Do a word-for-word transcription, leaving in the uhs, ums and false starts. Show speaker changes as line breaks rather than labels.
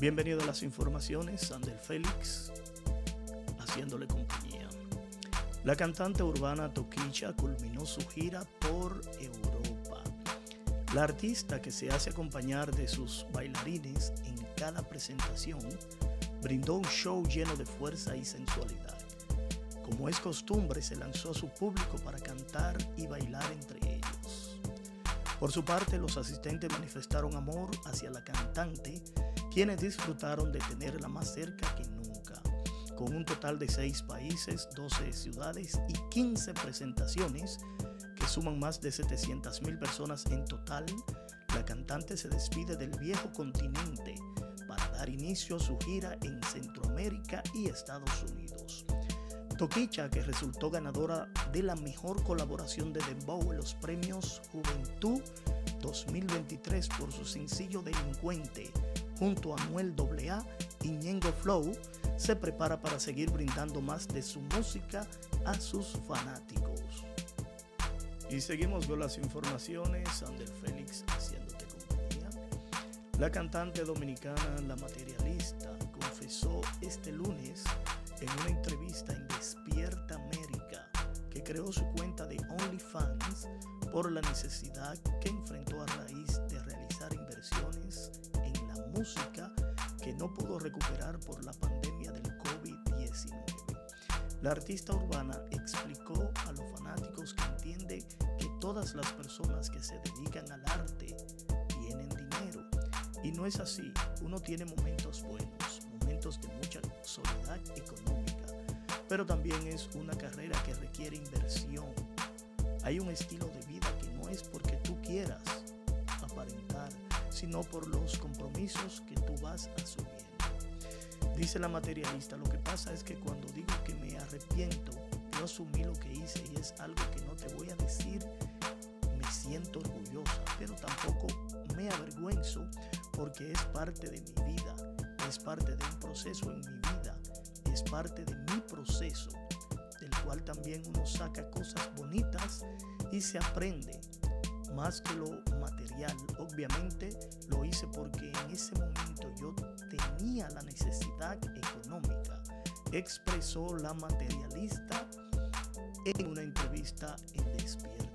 Bienvenido a las informaciones, Sandel Félix, haciéndole compañía. La cantante urbana Toquicha culminó su gira por Europa. La artista, que se hace acompañar de sus bailarines en cada presentación, brindó un show lleno de fuerza y sensualidad. Como es costumbre, se lanzó a su público para cantar y bailar entre ellos. Por su parte, los asistentes manifestaron amor hacia la cantante, quienes disfrutaron de tenerla más cerca que nunca. Con un total de seis países, doce ciudades y quince presentaciones, que suman más de setecientas mil personas en total, la cantante se despide del viejo continente para dar inicio a su gira en Centroamérica y Estados Unidos. Toquicha, que resultó ganadora de la mejor colaboración de Dembow en los premios Juventud dos mil veintitrés por su sencillo Delincuente, junto a Anuel doble A y Ñengo Flow, se prepara para seguir brindando más de su música a sus fanáticos. Y seguimos con las informaciones, Sandel Félix haciéndote compañía. La cantante dominicana La Materialista confesó este lunes en una entrevista en Despierta América que creó su cuenta de OnlyFans por la necesidad que enfrentó a raíz de realizar inversiones en la música que no pudo recuperar por la pandemia del COVID diecinueve. La artista urbana explicó a los fanáticos que entiende que todas las personas que se dedican al arte tienen dinero, y no es así. Uno tiene momentos buenos, momentos de mucha soledad económica, pero también es una carrera que requiere inversión. Hay un estilo de vida que no es porque tú quieras aparentar, sino por los compromisos que tú vas asumiendo. Dice La Materialista: lo que pasa es que cuando digo que me arrepiento, yo asumí lo que hice y es algo que no te voy a decir, me siento orgullosa, pero tampoco me avergüenzo, porque es parte de mi vida, es parte de un proceso en mi vida, es parte de mi proceso, del cual también uno saca cosas bonitas y se aprende. Más que lo material, obviamente lo hice porque en ese momento yo tenía la necesidad económica, expresó La Materialista en una entrevista en Despierta.